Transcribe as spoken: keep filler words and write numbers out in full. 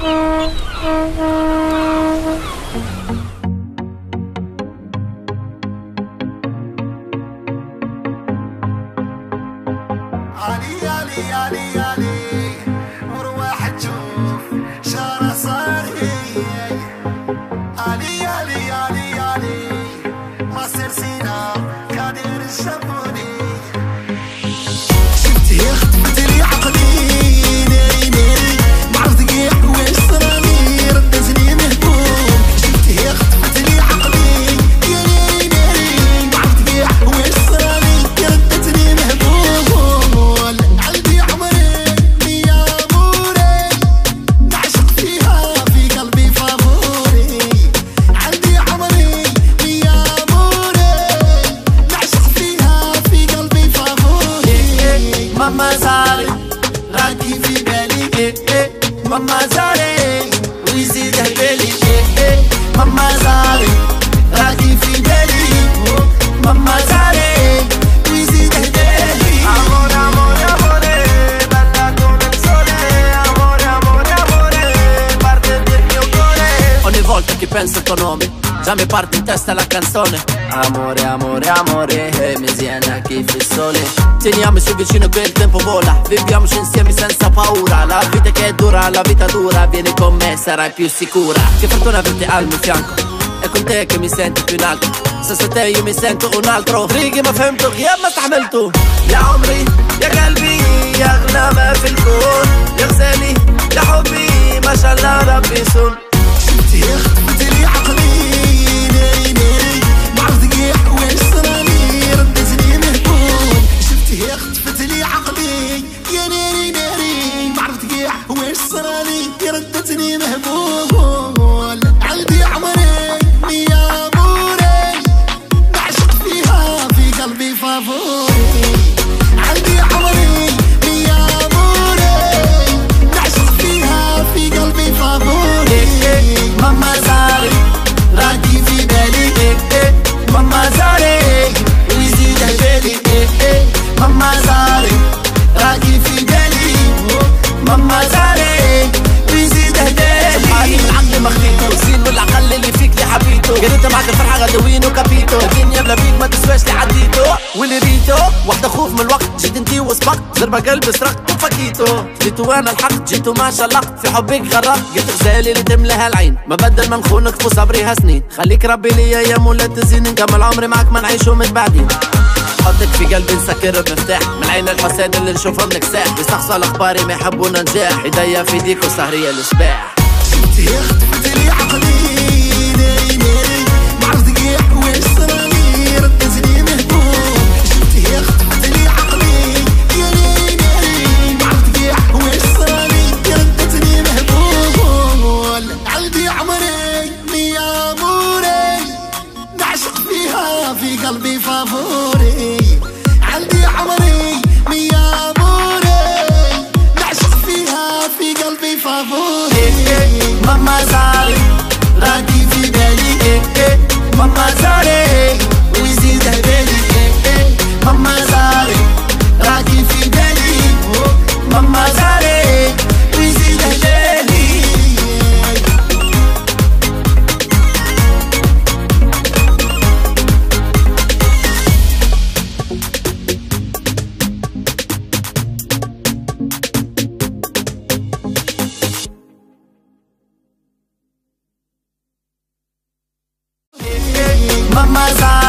علي علي علي علي وروح تشوف شارع صاري. علي علي علي علي مصير سينا كادر الشبوني. شفت هي خطفت لي عقلي ناري ناري معرفت دقيق واش صرالي ردتني مهبوب. شفت هي خطفت لي عقلي يا ناري ناري معرفت دقيق واش صرالي ردتني مهبوب. ماما زاري راكي في بالي إيه إيه. ماما زاري ويزيد هبالي إيه إيه. ماما زاري راكي في بالي. ماما زاري ويزيد هبالي. Amore amore amore bella come il sole. Amore amore amore parte del mio cuore. Ogni volta che penso al tuo nome già mi parte in testa la canzone. Amore, amore, amore, eh, mi viene anche il sole. Teniamoci vicino che il tempo vola, viviamoci insieme senza paura. La vita che è dura, la vita dura, vieni con me, sarai più sicura. Che fortuna averti al mio fianco, è con te che mi sento più in alto. Senza te io mi sento un altro. فريقي ما فهمته غياب ما استحملته. يا عمري يا قلبي يا أغلى ما في الكون. يا غزالي يا حبي ما شاء الله ربي يصون. شفت هي خطفت لي عقلي ناري ناري معرفت دقيق واش صرالي ردتني مهبول. شفت هي خطفت لي عقلي يا ناري ناري معرفت دقيق واش صرالي ردتني مهبول. قلبي عمري يا اموري نعشق فيها في قلبي فافوري. قلبي عمري يا اموري نعشق فيها في قلبي فافوري. ماما زاري راكي في بالي إيه إيه. ماما زاري ويزيد هبالي إيه إيه. ماما زاري راكي في بالي. ماما زاري ويزيد هبالي. حالي من عقلي ما خديته زين والعقل اللي فيك اللي حبيته. قال انت معك الفرحة غدوين وكابيتو. الدنيا بلا بيك ما تسواش اللي عديته واللي ريتو. واحدة خوف من الوقت جيت انتي وسبقت ضربة قلبي سرقت وفكيتو. جيتو وانا الحق جيتو ما شلقت في حبك غرقت. قلت غزالي اللي تملاها العين ما بدل ما نخونك في صبريها سنين. خليك ربي لي ايام ولا تزين نكمل عمري معك ما نعيشو متبعدين. حطك في قلبي نسكر بمفتاح من عين الحساد اللي نشوفهم نكساح. بيستخسر اخباري ما يحبونا نجاح. ايديا في ايديك وسهرية الصباح. شفت هي خطفت لي عقلي ناري ناري معرفت دقيق واش صرالي ردتني مهبول. شفت هي خطفت لي عقلي يا ناري ناري معرفت دقيق واش صرالي ردتني مهبول. قلبي عمري يا اموري نعشق فيها في قلبي فافوري. قلبي عمري يا اموري نعشق فيها في قلبي فافوري. ماما زاري راكي في بالي إيه إيه. ماما زاري ويزيد هبالي إيه إيه. ماما زاري راكي في بالي. ماما زاري ويزيد هبالي. Mama Zara